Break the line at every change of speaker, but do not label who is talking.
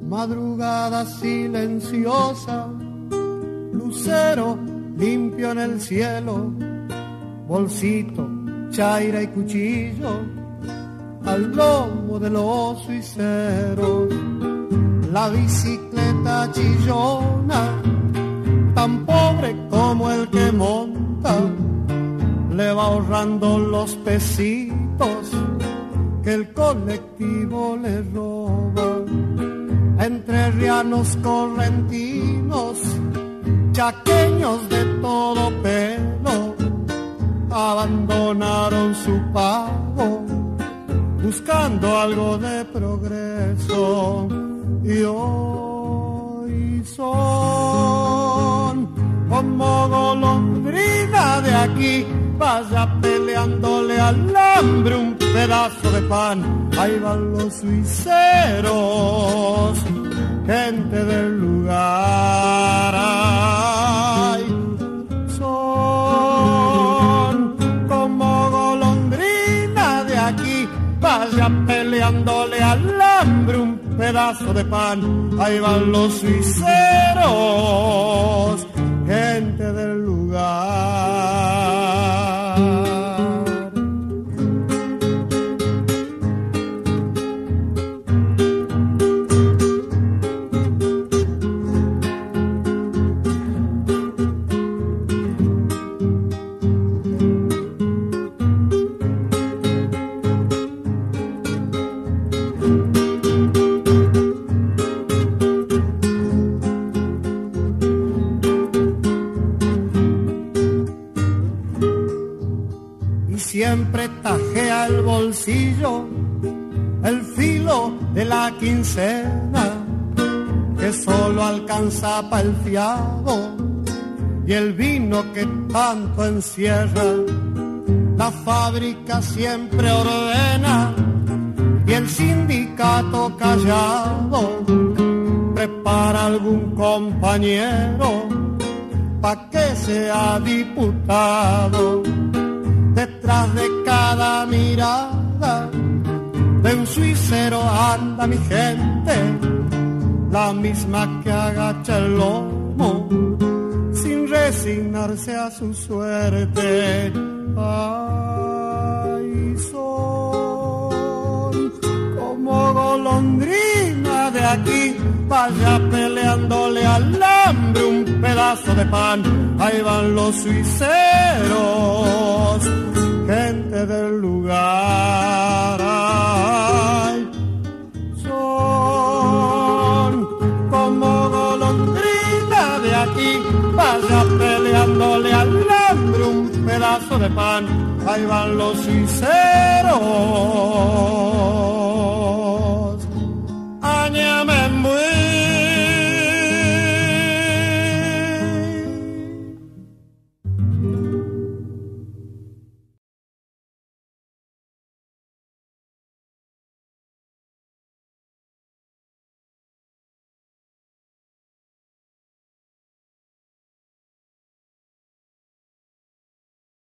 madrugada silenciosa, lucero limpio en el cielo, bolsito, chaira y cuchillo, al lomo de los suiceros. La bicicleta chillona, tan pobre como el que monta, le va ahorrando los pesitos que el colectivo le roba. Entrerrianos correntinos, chaqueños de todo pelo, abandonaron su pago buscando algo de progreso. Y hoy son como golondrina de aquí, vaya peleándole al hambre un pedazo de pan. Ahí van los suiceros, gente del lugar. Ay, son como golondrina de aquí, vaya peleándole al hambre un pedazo de pan. Ahí van los suiceros, gente del lugar. Siempre tajea el bolsillo el filo de la quincena, que solo alcanza para el fiado y el vino que tanto encierra. La fábrica siempre ordena y el sindicato callado prepara algún compañero pa' que sea diputado. Detrás de cada mirada de un suicero anda mi gente, la misma que agacha el lomo sin resignarse a su suerte. Ay, son como golondrina de aquí, vaya peleándole al hambre un pedazo de pan. Ahí van los suiceros, gente del lugar. Ay, son como golondrina de aquí, vaya peleándole al hambre un pedazo de pan. Ahí van los suiceros.